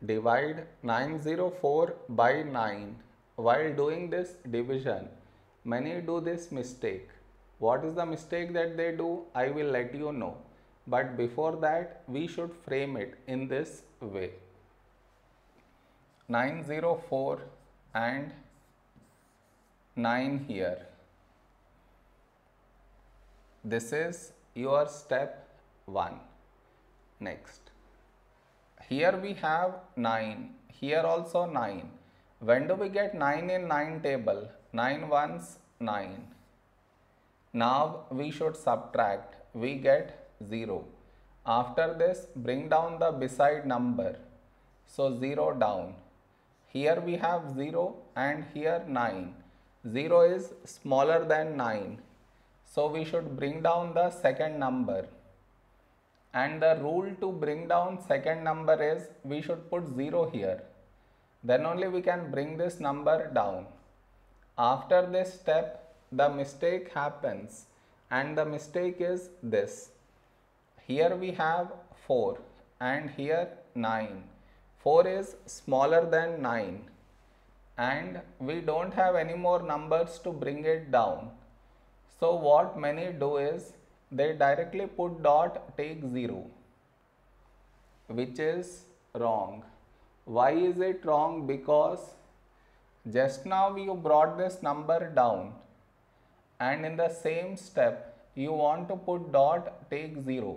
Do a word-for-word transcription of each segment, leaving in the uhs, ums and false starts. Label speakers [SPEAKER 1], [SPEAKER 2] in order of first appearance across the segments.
[SPEAKER 1] Divide nine hundred four by nine. While doing this division, many do this mistake. What is the mistake that they do? I will let you know. But before that, we should frame it in this way. nine hundred four and nine here. This is your step one. Next. Here we have nine, here also nine. When do we get nine in nine table? nine ones, nine. Now we should subtract, we get zero. After this, bring down the beside number. So zero down. Here we have zero and here nine. zero is smaller than nine. So we should bring down the second number. And the rule to bring down second number is we should put zero here. Then only we can bring this number down. After this step, the mistake happens, and the mistake is this. Here we have four and here nine. four is smaller than nine, and we don't have any more numbers to bring it down. So what many do is they directly put dot, take zero, which is wrong. Why is it wrong? Because just now you brought this number down, and in the same step you want to put dot, take zero,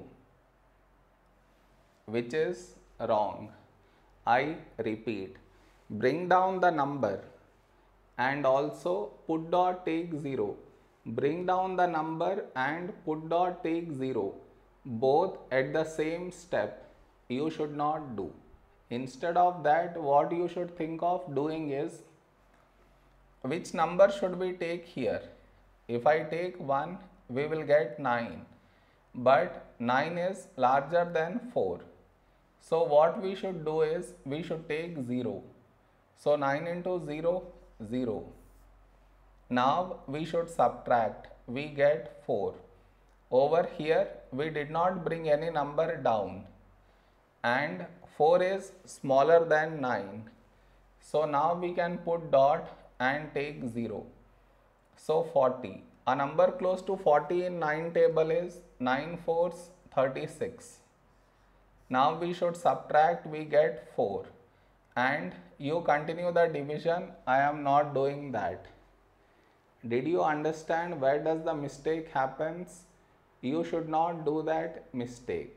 [SPEAKER 1] which is wrong. I repeat, bring down the number and also put dot, take zero. Bring down the number and put dot, take zero. Both at the same step you should not do. Instead of that, what you should think of doing is, which number should we take here? If I take one, we will get nine. But nine is larger than four. So what we should do is, we should take zero. So nine into zero, zero. Now we should subtract, we get four. Over here we did not bring any number down, and four is smaller than nine. So now we can put dot and take zero. So forty. A number close to forty in nine table is nine fours, thirty-six. Now we should subtract, we get four. And you continue the division. I am not doing that. Did you understand where does the mistake happens? You should not do that mistake.